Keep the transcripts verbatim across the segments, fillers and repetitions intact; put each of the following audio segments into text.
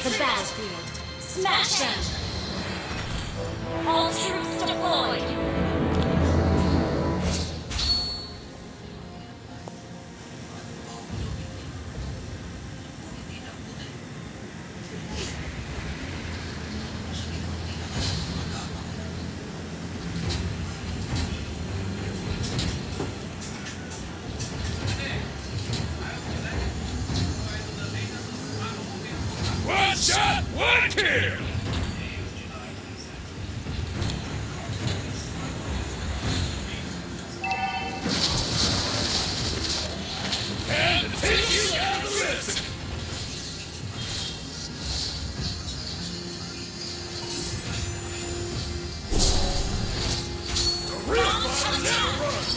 the battlefield. Smash them! All troops deployed! One shot, one kill! And the team you gotta listen! The real fighter never runs!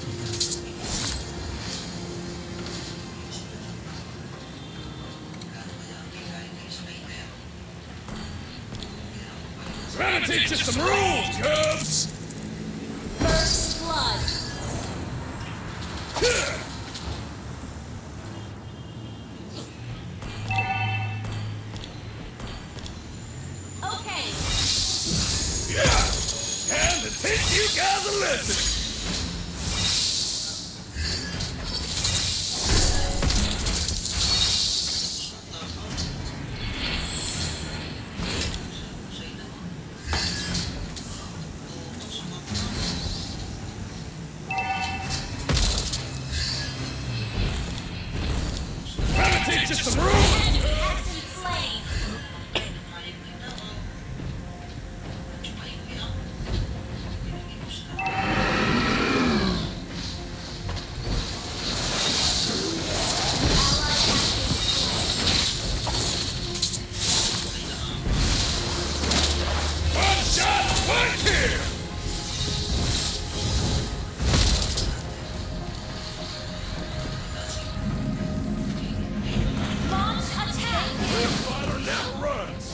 Trying to teach you some rules, Cubs! First blood! Okay! Yeah! And to teach you guys a lesson! Teach you some rules! Enemy has been slain! One shot, one kill! Launch attack! Real fighter never runs!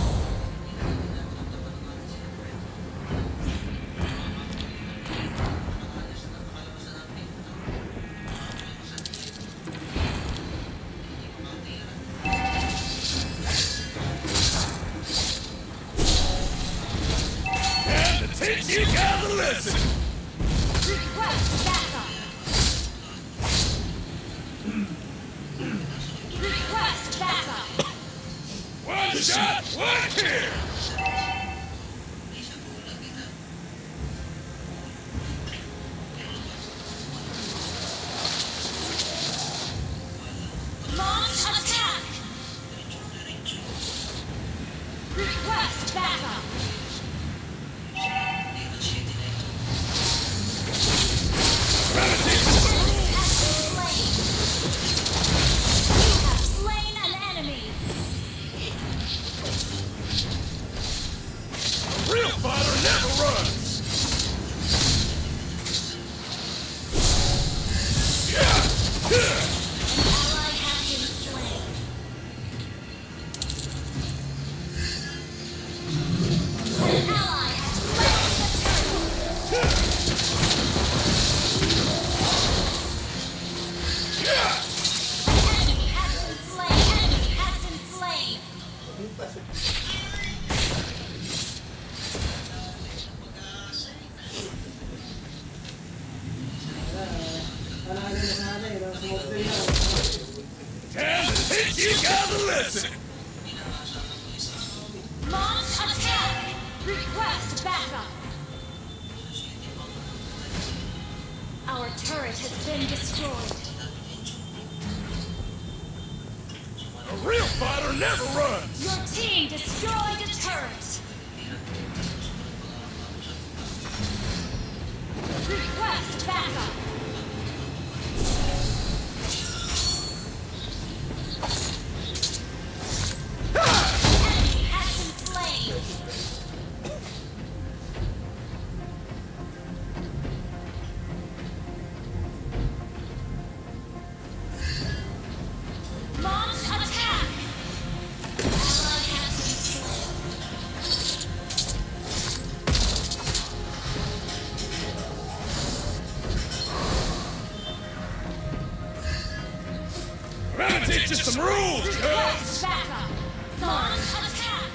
And to teach you guys a lesson! Request backup! Request backup! One shot, one kill! Launch attack! Request backup! Trying to teach you some rules! Has been slain! You have slain an enemy! A real fighter never runs! Yeah! Yeah! An ally has been slain! An ally has slain the turtle! Yeah! Enemy has been slain! Enemy has been slain! Time to teach you guys a lesson! Launch attack! Request backup! Our turret has been destroyed. A real fighter never runs! Your team destroyed a turret! Request backup! Enemy has been slain! Launch attack! Ally has been slain. Trying to teach you some rules, Cubs! Request backup! Launch attack!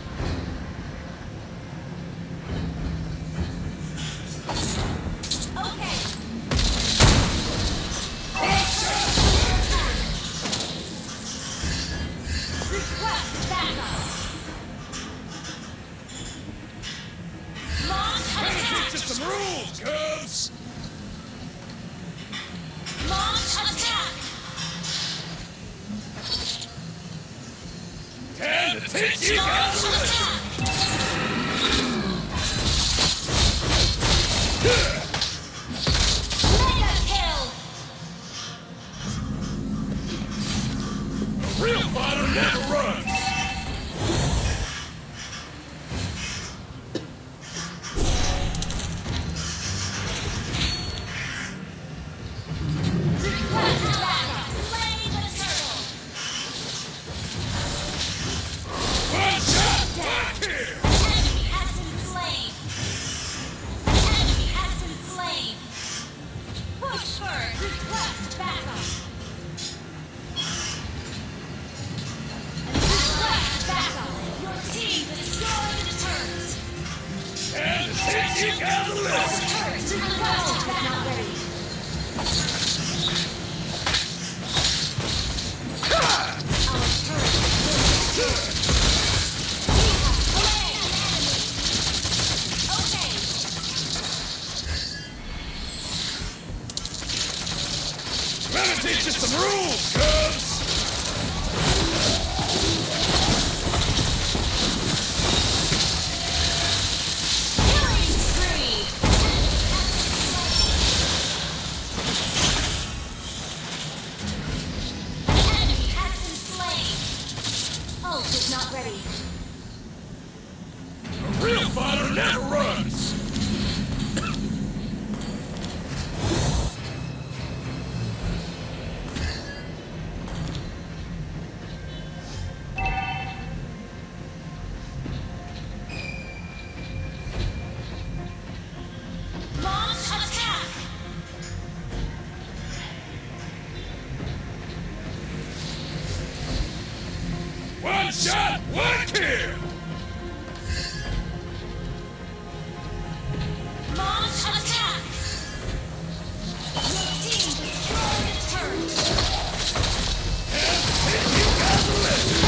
Okay. Request backup. Launch attack! Teach us some rules, Cubs! Launch attack! Time to teach you Launch guys a lesson! attack! Mega kill! A real fighter never runs! Request backup! Slay the turtle! One shot, one kill! Enemy has been slain! Enemy has been slain! Push first! Request backup! Request backup! Your team destroyed the turret! Time to teach you guys a lesson! Turret request backup! Ready. Ha! Our turret is destroyed. We have slain an enemy. Okay. Let me teach you some rules, Cubs! Killing spree. Enemy has been slain. Ult is not ready. A real fighter never runs! Launch attack. One shot, one kill! Launch attack. Your team destroyed a turret. Teach you guys a lesson!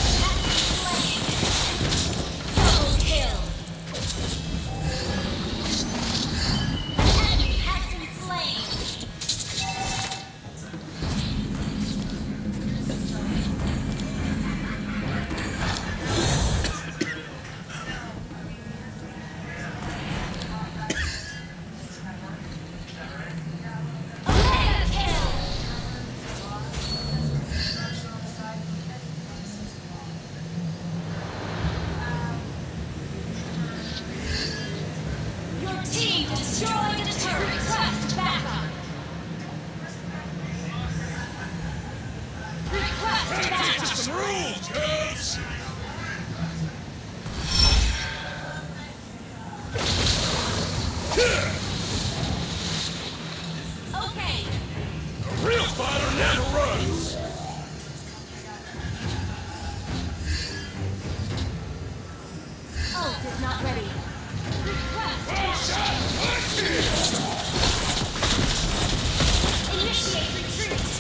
Enemy has been slain. Mega kill. Your team destroyed a turret. Request backup. Request Let me teach you backup. some rules, Cubs! Okay. A real fighter never runs! Ult is not ready. Request One shot, one kill! initiate retreat.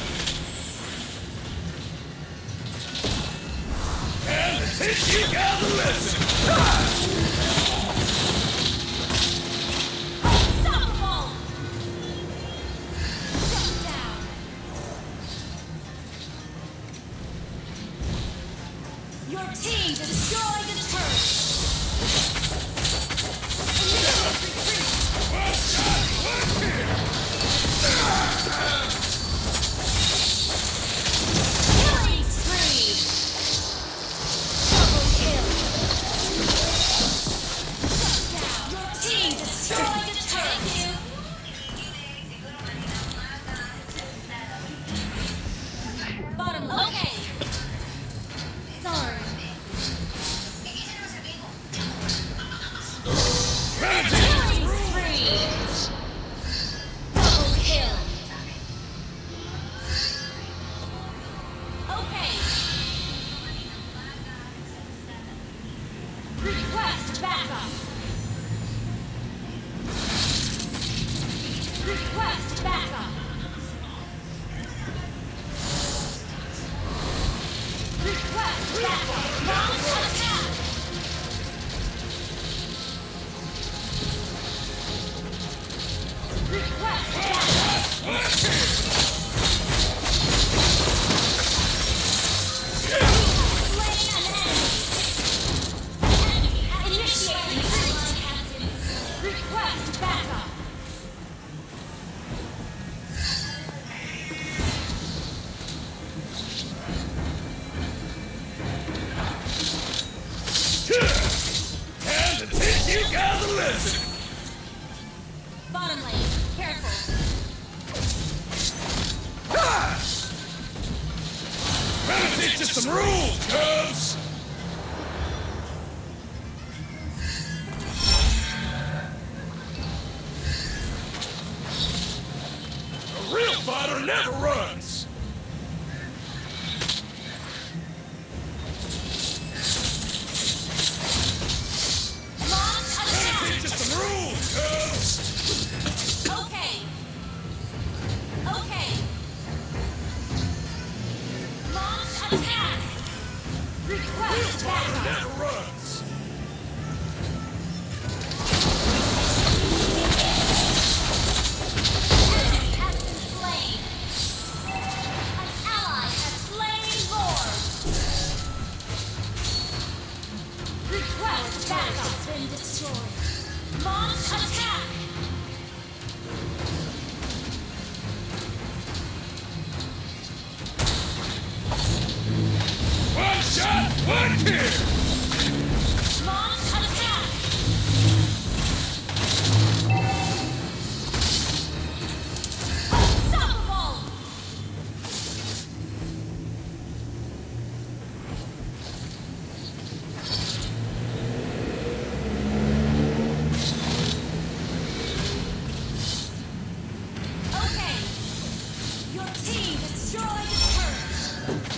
Time to teach you guys a lesson! Unstoppable. Shut down. Your team destroyed the turret. Initiate retreat. One shot, one kill! Killing spree. Double kill. Shut down. Your team destroyed the turret. Bottom. Okay. Sorry. teach you some rules, cubs! A real fighter never runs! Launch attack! Teach you some rules, cubs! Okay. Okay. Launch attack! Request backup! Never runs! Enemy has been slain. An ally has slain Lord. Request backup has been destroyed. Launch attack! One shot, one kill! Launch attack! Unstoppable! Okay. Your team destroyed the turret.